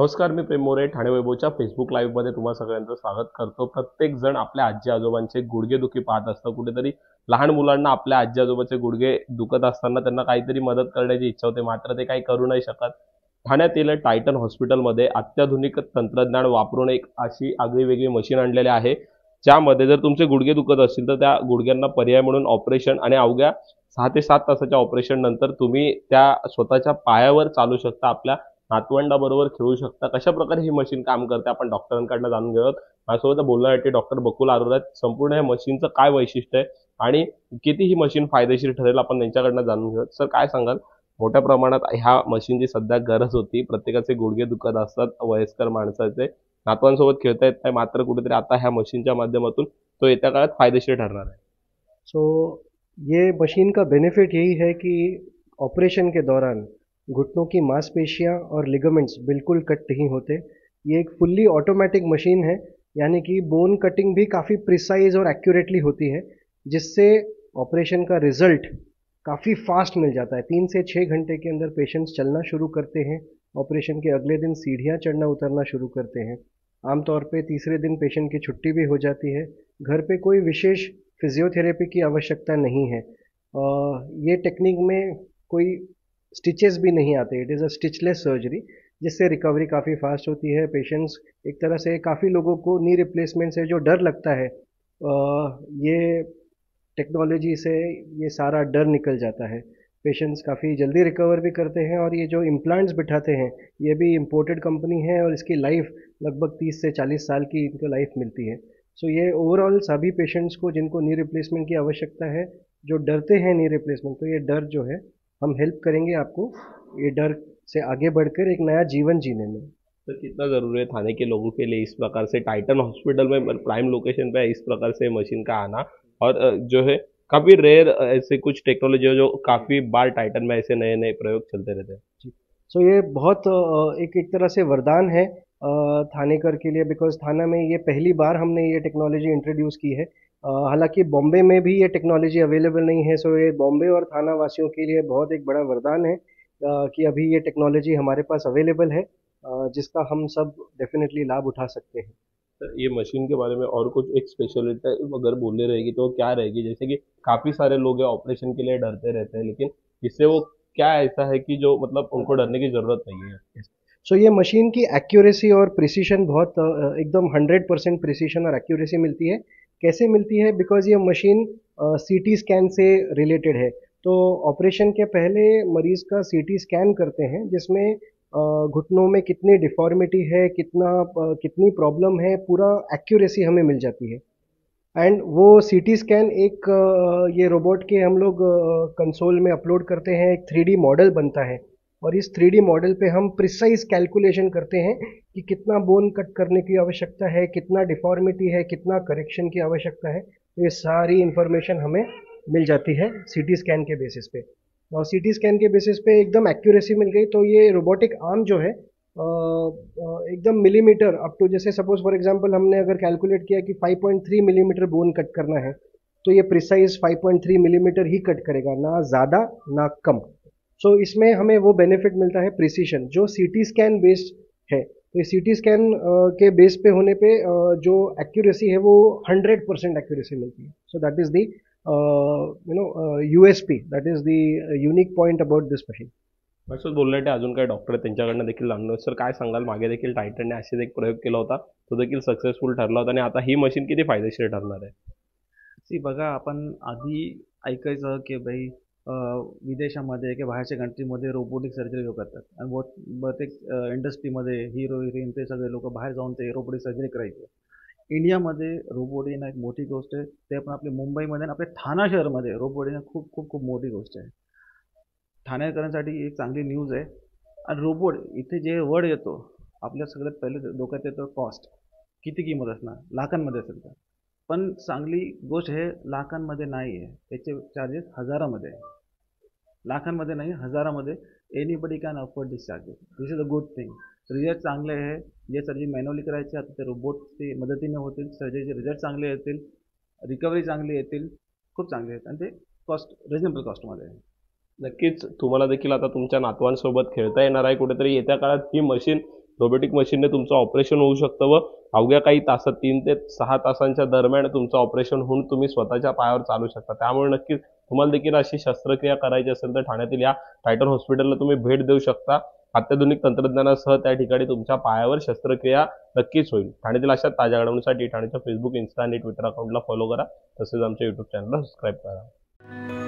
नमस्कार, मी प्रेम मोरे. ठाणे वैभवच्या फेसबुक लाईव्हमध्ये तुम्हा सगळ्यांचं स्वागत करतो. प्रत्येक जण आपल्या आजी आजोबांचे गुडघेदुखी पाहत असतं. कुठेतरी लहान मुलांना आपल्या आजी आजोबाचे गुडघे दुखत असताना त्यांना काहीतरी मदत करण्याची इच्छा होते, मात्र ते काही करू नाही शकत. ठाण्यातील टायटन हॉस्पिटलमध्ये अत्याधुनिक तंत्रज्ञान वापरून एक अशी आगळीवेगळी मशीन आणलेली आहे, ज्यामध्ये जर तुमचे गुडघे दुखत असतील तर त्या गुडघ्यांना पर्याय म्हणून ऑपरेशन आणि अवघ्या 6 ते 7 तासाच्या ऑपरेशन नंतर तुम्ही त्या स्वतःच्या पायावर चालू शकता, आपल्या नातवंडाबरोबर खेळू शकता. कशा प्रकारे ही मशीन काम करते आपण डॉक्टरांकडनं जाणून घेऊयात. माझ्यासोबत बोलण्यासाठी डॉक्टर बकुल आरोरा आहेत. संपूर्ण या मशीनचं काय वैशिष्ट्य आहे आणि किती ही मशीन फायदेशीर ठरेल आपण त्यांच्याकडनं जाणून घेऊयात. सर, काय सांगाल? मोठ्या प्रमाणात ह्या मशीनची सध्या गरज होती. प्रत्येकाचे गुडघे दुखत असतात, वयस्कर माणसाचे. नातवांसोबत खेळता येत नाही, मात्र कुठेतरी आता ह्या मशीनच्या माध्यमातून तो येत्या काळात फायदेशीर ठरणार आहे. सो ये मशीन का बेनिफिट यही है कि ऑपरेशन के दौरान घुटनों की मांसपेशियां और लिगामेंट्स बिल्कुल कट नहीं होते। ये एक फुल्ली ऑटोमेटिक मशीन है, यानी कि बोन कटिंग भी काफ़ी प्रिसाइज और एक्यूरेटली होती है, जिससे ऑपरेशन का रिजल्ट काफ़ी फास्ट मिल जाता है। 3 से 6 घंटे के अंदर पेशेंट्स चलना शुरू करते हैं। ऑपरेशन के अगले दिन सीढ़ियाँ चढ़ना उतरना शुरू करते हैं। आमतौर पे तीसरे दिन पेशेंट की छुट्टी भी हो जाती है। घर पे कोई विशेष फिजियोथेरेपी की आवश्यकता नहीं है। ये टेक्निक में कोई स्टिचेस भी नहीं आते। It is a stitchless surgery, जिससे रिकवरी काफ़ी फास्ट होती है। पेशेंट्स एक तरह से, काफ़ी लोगों को नी रिप्लेसमेंट से जो डर लगता है, ये टेक्नोलॉजी से ये सारा डर निकल जाता है। पेशेंट्स काफ़ी जल्दी रिकवर भी करते हैं, और ये जो इम्प्लांट्स बिठाते हैं, ये भी इम्पोर्टेड कंपनी है, और इसकी लाइफ लगभग 30 से 40 साल की इनको लाइफ मिलती है। सो ये ओवरऑल सभी पेशेंट्स को जिनको नी रिप्लेसमेंट की आवश्यकता है, जो डरते हैं नी रिप्लेसमेंट, तो ये डर जो है, हम हेल्प करेंगे आपको ये डर से आगे बढ़कर एक नया जीवन जीने में। तो कितना ज़रूरी है थाने के लोगों के लिए इस प्रकार से टाइटन हॉस्पिटल में प्राइम लोकेशन पे इस प्रकार से मशीन का आना, और जो है काफ़ी रेयर ऐसे कुछ टेक्नोलॉजी है जो काफ़ी बार टाइटन में ऐसे नए नए प्रयोग चलते रहते हैं। सो ये बहुत एक एक तरह से वरदान है थानेकर के लिए, बिकॉज थाना में ये पहली बार हमने ये टेक्नोलॉजी इंट्रोड्यूस की है। हालांकि बॉम्बे में भी ये टेक्नोलॉजी अवेलेबल नहीं है। सो ये बॉम्बे और थाना वासियों के लिए बहुत एक बड़ा वरदान है कि अभी ये टेक्नोलॉजी हमारे पास अवेलेबल है, जिसका हम सब डेफिनेटली लाभ उठा सकते हैं। तो ये मशीन के बारे में और कुछ एक स्पेशलिटी अगर बोलने रहेगी तो क्या रहेगी? जैसे कि काफ़ी सारे लोग हैं ऑपरेशन के लिए डरते रहते हैं, लेकिन इससे वो क्या ऐसा है कि जो मतलब उनको डरने की ज़रूरत नहीं है? सो ये मशीन की एक्यूरेसी और प्रिसीशन बहुत एकदम 100% प्रिसीशन और एक्यूरेसी मिलती है। कैसे मिलती है? बिकॉज ये मशीन सीटी स्कैन से रिलेटेड है। तो ऑपरेशन के पहले मरीज़ का सीटी स्कैन करते हैं, जिसमें घुटनों में कितनी डिफॉर्मिटी है, कितनी प्रॉब्लम है, पूरा एक्यूरेसी हमें मिल जाती है। एंड वो सीटी स्कैन एक ये रोबोट के हम लोग कंसोल में अपलोड करते हैं, एक 3D मॉडल बनता है, और इस 3D मॉडल पे हम प्रिसाइज कैलकुलेशन करते हैं कि कितना बोन कट करने की आवश्यकता है, कितना डिफॉर्मिटी है, कितना करेक्शन की आवश्यकता है। तो ये सारी इंफॉर्मेशन हमें मिल जाती है सीटी स्कैन के बेसिस पे। और सीटी स्कैन के बेसिस पे एकदम एक्यूरेसी मिल गई, तो ये रोबोटिक आर्म जो है एकदम मिलीमीटर अप टू, जैसे सपोज फॉर एग्जांपल हमने अगर कैलकुलेट किया कि 5.3 मिलीमीटर बोन कट करना है, तो ये प्रिसाइज 5.3 मिलीमीटर ही कट करेगा, ना ज़्यादा ना कम। सो इसमें हमें वो बेनिफिट मिलता है प्रिसीशन, जो सीटी स्कैन बेस्ड है। तो ये सीटी स्कैन के बेस पे होने पे जो एक्यूरेसी है वो 100% एक्यूरेसी मिलती है। So that is the USP, that is the unique point about this machine. असंच बोलण्यासाठी अजून काही डॉक्टर आहेत त्यांच्याकडनं देखील जाणून घेऊ. सर, काय सांगाल? मागे देखील टायटनने असेच एक प्रयोग केला होता, तो देखील सक्सेसफुल ठरला होता, आणि आता ही मशीन किती फायदेशीर ठरणार आहे? सी बघा, आपण आधी ऐकायचं की भाई विदेशामध्ये किंवा बाहेरच्या कंट्रीमध्ये रोबोटिक सर्जरी लोक करतात, आणि बहुतेक इंडस्ट्रीमध्ये हिरो हिरोईन ते सगळे लोक बाहेर जाऊन ते रोबोटिक सर्जरी करायचे. इंडियामध्ये रोबोट येणं एक मोठी गोष्ट आहे. ते पण आपल्या मुंबईमध्ये आणि आपल्या ठाणा शहरामध्ये रोबोट येणं खूप खूप खूप मोठी गोष्ट आहे. ठाणेकरांसाठी एक चांगली न्यूज आहे. आणि रोबोट इथे जे वर्ड येतो, आपल्या सगळ्यात पहिले डोक्यात येतो कॉस्ट. किती किंमत असणार? लाखांमध्ये असेल तर. पण चांगली गोष्ट हे लाखांमध्ये नाही आहे, त्याचे चार्जेस हजारामध्ये आहे. लाखांमध्ये नाही, हजारामध्ये. Anybody can afford this charges. This is a good thing. Result चांगले आहे. जे सर्जरी मॅन्युअली करायचे आता ते रोबोटची मदतीने होतील. सर्जरीचे रिझल्ट चांगले येतील, रिकव्हरी चांगली येतील, खूप चांगले आहेत, आणि ते कॉस्ट रिजनेबल कॉस्टमध्ये आहे. नक्कीच तुम्हाला देखील आता तुमच्या नातवांसोबत खेळता येणार आहे. कुठेतरी येत्या काळात ही मशीन रोबोटिक मशीनने तुमचं ऑपरेशन होऊ शकतं व अवघ्या काही तासात 3 ते 6 तासांच्या दरम्यान तुमचं ऑपरेशन होऊन तुम्ही स्वतःच्या पायावर चालू शकता. त्यामुळे नक्कीच तुम्हाला देखील अशी शस्त्रक्रिया करायची असेल तर ठाण्यातील या टायटन हॉस्पिटलला तुम्ही भेट देऊ शकता. अत्याधुनिक तंत्रज्ञानासह त्या ठिकाणी तुमच्या पायावर शस्त्रक्रिया नक्कीच होईल. ठाण्यातील अशा ताज्या घडामोडींसाठी ठाण्याच्या फेसबुक, इन्स्टा आणि ट्विटर अकाउंटला फॉलो करा. तसेच आमच्या युट्यूब चॅनलला सबस्क्राईब करा.